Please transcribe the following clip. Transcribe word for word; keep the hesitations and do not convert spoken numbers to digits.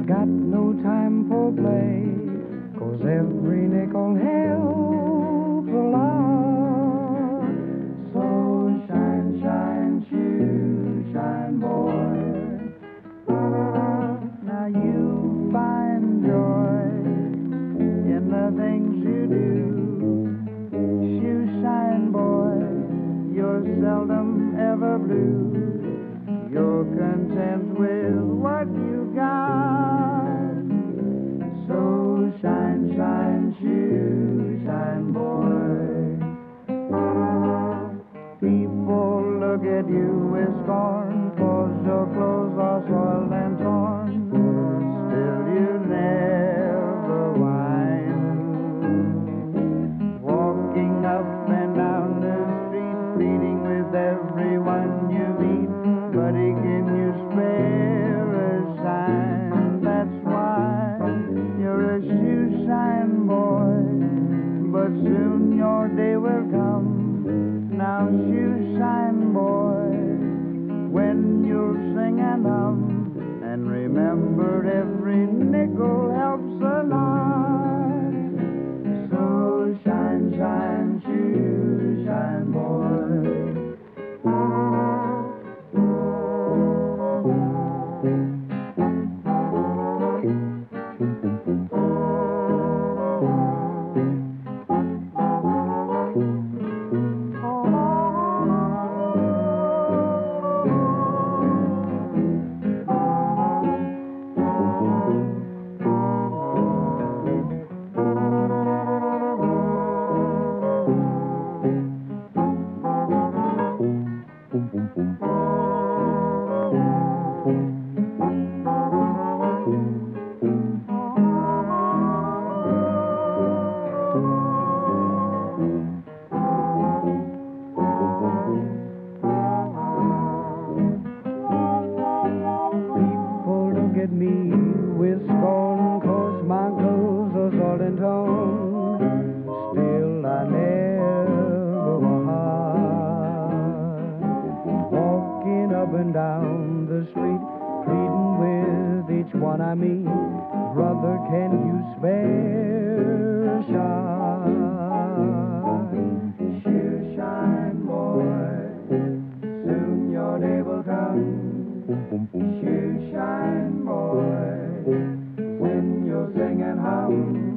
got no time for play, 'cause every nickel helps a lot. So shine, shine, shoe, shine, boy. Now you find joy in the things you do. Shoe shine, boy, you're seldom ever blue. You're content with what you got. So shine, shine, shoe, shine, boy. People look at you with scorn, 'cause your clothes are soiled and torn. Still you never whine. Walking up and down the street, pleading with everyone you meet. Buddy, can you spare a shine? That's why you're a shoe shine boy. But soon your day will come. Now shoe shine boy, when you'll sing and hum, and remember every nickel helps a lot. So shine, shine, shoe shine boy. People look at me with scorn, 'cause my clothes are soiled and torn. Still I never hide. Walking up and down the street, pleading with each one I meet. Brother, can you spare a shine? Shoe shine boy, soon your day will come. Shoe shine boy, when you'll sing and hum.